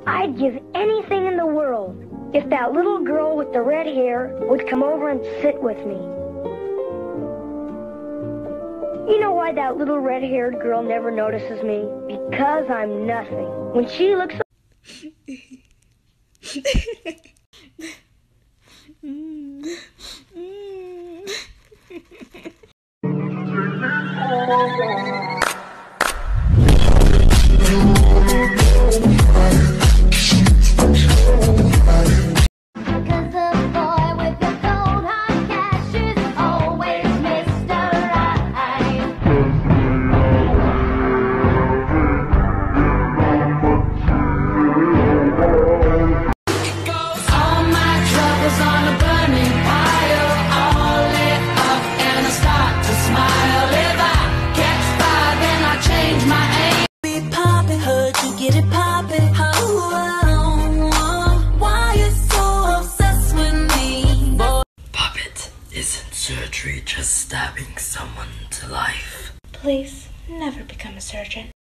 I'd give anything in the world if that little girl with the red hair would come over and sit with me. You know why that little red-haired girl never notices me? Because I'm nothing. When she looks get it poppin'. Why you so obsessed with me? Puppet isn't surgery, just stabbing someone to life. Please never become a surgeon.